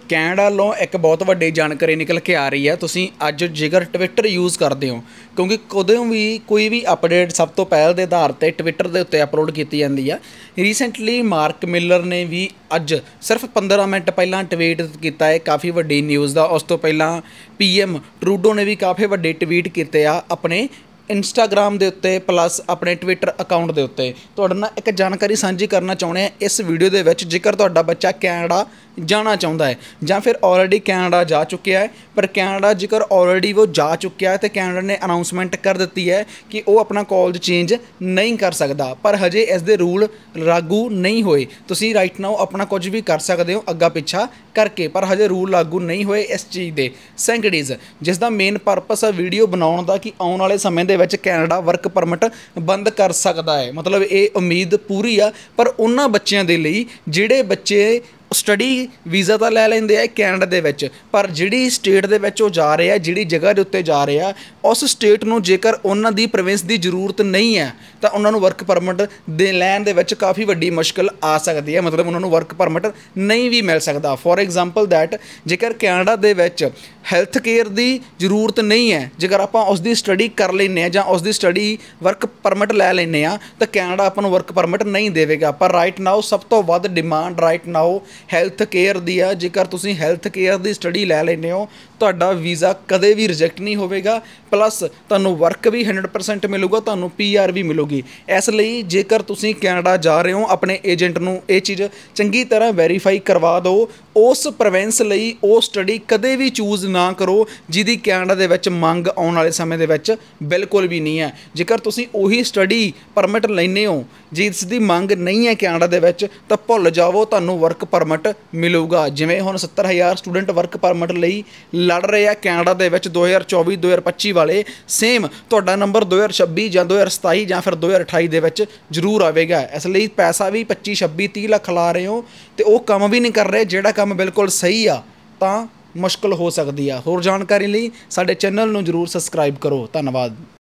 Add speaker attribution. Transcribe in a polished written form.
Speaker 1: Canada ਵੱਲੋਂ ਇੱਕ ਬਹੁਤ ਵੱਡੀ ਜਾਣਕਾਰੀ ਨਿਕਲ ਕੇ ਆ ਰਹੀ ਹੈ। ਤੁਸੀਂ ਅੱਜ ਜੇਕਰ ਟਵਿੱਟਰ ਯੂਜ਼ ਕਰਦੇ ਹੋ, ਕਿਉਂਕਿ ਕਦੋਂ ਵੀ ਕੋਈ ਵੀ ਅਪਡੇਟ ਸਭ ਤੋਂ ਪਹਿਲ ਦੇ ਆਧਾਰ 'ਤੇ ਟਵਿੱਟਰ ਦੇ ਉੱਤੇ ਅਪਲੋਡ ਕੀਤੀ ਜਾਂਦੀ ਆ। ਰੀਸੈਂਟਲੀ ਮਾਰਕ ਮਿਲਰ ਨੇ ਵੀ ਅੱਜ ਸਿਰਫ 15 ਮਿੰਟ ਪਹਿਲਾਂ ਟਵੀਟ ਕੀਤਾ ਹੈ ਕਾफ़ੀ ਵੱਡੀ ਨਿਊਜ਼ ਦਾ। ਉਸ ਤੋਂ ਪਹਿਲਾਂ PM ਟਰੂਡੋ ਨੇ ਵੀ ਕਾफ़ੀ ਵੱਡੇ ਟਵੀਟ ਕੀਤੇ ਆ ਆਪਣੇ ਇੰਸਟਾਗ੍ਰਾਮ ਦੇ ਉੱਤੇ ਪਲੱਸ ਆਪਣੇ ਟਵਿੱਟਰ ਅਕਾਊਂਟ ਦੇ ਉੱਤੇ। ਤੁਹਾਡੇ ਨਾਲ ਇੱਕ ਜਾਣਕਾਰੀ ਸਾਂਝੀ ਕਰਨਾ ਚਾਹੁੰਦੇ ਹਾਂ ਇਸ ਵੀਡੀਓ ਦੇ ਵਿੱਚ। ਜੇਕਰ ਤੁਹਾਡਾ ਬੱਚਾ ਕੈਨੇਡਾ ਜਾਣਾ ਚਾਹੁੰਦਾ ਹੈ ਜਾਂ ਫਿਰ ਆਲਰੇਡੀ ਕੈਨੇਡਾ ਜਾ ਚੁੱਕਿਆ ਹੈ, ਪਰ ਕੈਨੇਡਾ ਜੇਕਰ ਆਲਰੇਡੀ ਉਹ ਜਾ ਚੁੱਕਿਆ ਹੈ ਤੇ ਕੈਨੇਡਾ ਨੇ ਅਨਾਊਂਸਮੈਂਟ ਕਰ ਦਿੱਤੀ ਹੈ ਕਿ ਉਹ ਆਪਣਾ ਕਾਲਜ ਚੇਂਜ ਨਹੀਂ ਕਰ ਸਕਦਾ, ਪਰ ਹਜੇ ਇਸ ਦੇ ਰੂਲ ਲਾਗੂ ਨਹੀਂ ਹੋਏ। ਤੁਸੀਂ ਰਾਈਟ ਨਾਓ ਆਪਣਾ ਕੁਝ ਵੀ ਕਰ ਸਕਦੇ ਹੋ ਅੱਗਾ ਪਿੱਛਾ ਕਰਕੇ, ਪਰ ਹਜੇ ਰੂਲ ਲਾਗੂ ਨਹੀਂ ਹੋਏ ਇਸ ਚੀਜ਼ ਦੇ ਸੈਂਕੜੀਜ਼, ਜਿਸ ਦਾ ਮੇਨ ਪਰਪਸ ਹੈ ਵੀਡੀਓ ਬਣਾਉਣ ਦਾ ਕਿ ਆਉਣ ਵਾਲੇ ਸਮੇਂ ਦੇ ਵਿੱਚ ਕੈਨੇਡਾ ਵਰਕ ਪਰਮਿਟ ਬੰਦ ਕਰ ਸਕਦਾ ਹੈ। ਮਤਲਬ ਇਹ ਉਮੀਦ ਪੂਰੀ ਆ, ਪਰ ਉਹਨਾਂ ਬੱਚਿਆਂ ਦੇ ਲਈ ਜਿਹੜੇ ਬੱਚੇ ਸਟੱਡੀ ਵੀਜ਼ਾ ਤਾਂ ਲੈ ਲੈਂਦੇ ਆ ਕੈਨੇਡਾ ਦੇ ਵਿੱਚ, ਪਰ ਜਿਹੜੀ ਸਟੇਟ ਦੇ ਵਿੱਚ ਉਹ ਜਾ ਰਹੇ ਆ, ਜਿਹੜੀ ਜਗ੍ਹਾ ਦੇ ਉੱਤੇ ਜਾ ਰਹੇ ਆ, ਉਸ ਸਟੇਟ ਨੂੰ ਜੇਕਰ ਉਹਨਾਂ ਦੀ ਪ੍ਰੋਵਿੰਸ ਦੀ ਜ਼ਰੂਰਤ ਨਹੀਂ ਹੈ ਤਾਂ ਉਹਨਾਂ ਨੂੰ ਵਰਕ ਪਰਮਿਟ ਦੇ ਲੈਣ ਦੇ ਵਿੱਚ ਕਾफ़ੀ ਵੱਡੀ ਮੁਸ਼ਕਿਲ ਆ ਸਕਦੀ ਹੈ। ਮਤਲਬ ਉਹਨਾਂ ਨੂੰ ਵਰਕ ਪਰਮਿਟ ਨਹੀਂ ਵੀ ਮਿਲ ਸਕਦਾ। ਫੋਰ ਐਗਜ਼ਾਮਪਲ ਦੈਟ ਜੇਕਰ ਕੈਨੇਡਾ ਦੇ ਵਿੱਚ ਹੈਲਥ ਕੇਅਰ ਦੀ ਜ਼ਰੂਰਤ ਨਹੀਂ ਹੈ, ਜੇਕਰ ਆਪਾਂ ਉਸ ਦੀ ਸਟੱਡੀ ਕਰ ਲੈਂਦੇ ਹਾਂ ਜਾਂ ਉਸ ਦੀ ਸਟੱਡੀ ਵਰਕ ਪਰਮਿਟ ਲੈ ਲੈਂਦੇ ਹਾਂ ਤਾਂ ਕੈਨੇਡਾ ਆਪਾਂ ਨੂੰ ਵਰਕ ਪਰਮਿਟ ਨਹੀਂ ਦੇਵੇਗਾ। ਪਰ ਰਾਈਟ ਨਾਓ ਸਭ ਤੋਂ ਵੱਧ demand right now health care ਦੀ ਆ। ਜੇਕਰ ਤੁਸੀਂ ਹੈਲਥ ਕੇਅਰ ਦੀ ਸਟੱਡੀ ਲੈ ਲੈਂਦੇ ਹੋ ਤੁਹਾਡਾ ਵੀਜ਼ਾ ਕਦੇ ਵੀ ਰਿਜੈਕਟ ਨਹੀਂ ਹੋਵੇਗਾ, ਪਲੱਸ ਤੁਹਾਨੂੰ ਵਰਕ ਵੀ 100% ਮਿਲੂਗਾ, ਤੁਹਾਨੂੰ PR ਵੀ ਮਿਲੂਗੀ। ਇਸ ਲਈ ਜੇਕਰ ਤੁਸੀਂ ਕੈਨੇਡਾ ਜਾ ਰਹੇ ਹੋ ਆਪਣੇ ਏਜੰਟ ਨੂੰ ਇਹ ਚੀਜ਼ ਚੰਗੀ ਤਰ੍ਹਾਂ ਵੈਰੀਫਾਈ ਕਰਵਾ ਦਿਓ। ਉਸ ਪ੍ਰੋਵਿੰਸ ਲਈ ਉਹ ਸਟੱਡੀ ਕਦੇ ਵੀ ਚੂਜ਼ ਨਾ ਕਰੋ ਜਿਹਦੀ ਕੈਨੇਡਾ ਦੇ ਵਿੱਚ ਮੰਗ ਆਉਣ ਵਾਲੇ ਸਮੇਂ ਦੇ ਵਿੱਚ ਬਿਲਕੁਲ ਵੀ ਨਹੀਂ ਹੈ। ਜੇਕਰ ਤੁਸੀਂ ਉਹੀ ਸਟੱਡੀ ਪਰਮਿਟ ਲੈਂਦੇ ਹੋ ਜਿਸ ਦੀ ਮੰਗ ਨਹੀਂ ਹੈ ਕੈਨੇਡਾ ਦੇ ਵਿੱਚ ਤਾਂ ਭੁੱਲ ਜਾਵੋ ਤੁਹਾਨੂੰ ਵਰਕ ਪਰਮਿਟ ਮਿਲੂਗਾ। ਜਿਵੇਂ ਹੁਣ 70,000 ਸਟੂਡੈਂਟ ਵਰਕ ਪਰਮਿਟ ਲਈ ਲੜ ਰਹੇ ਆ ਕੈਨੇਡਾ ਦੇ ਵਿੱਚ 2024-2025 ਵਾਲੇ, ਸੇਮ ਤੁਹਾਡਾ ਨੰਬਰ 2026 ਜਾਂ 2027 ਜਾਂ ਫਿਰ 2028 ਦੇ ਵਿੱਚ ਜ਼ਰੂਰ ਆਵੇਗਾ। ਇਸ ਲਈ ਪੈਸਾ ਵੀ 25, 26, 30 ਲੱਖ ਲਾ ਰਹੇ ਹੋ ਤੇ ਉਹ ਕੰਮ ਵੀ ਨਹੀਂ ਕਰ ਰਹੇ ਜਿਹੜਾ ਕੰਮ ਬਿਲਕੁਲ ਸਹੀ ਆ, ਤਾਂ ਮੁਸ਼ਕਲ ਹੋ ਸਕਦੀ ਆ। ਹੋਰ ਜਾਣਕਾਰੀ ਲਈ ਸਾਡੇ ਚੈਨਲ ਨੂੰ ਜ਼ਰੂਰ ਸਬਸਕ੍ਰਾਈਬ ਕਰੋ। ਧੰਨਵਾਦ।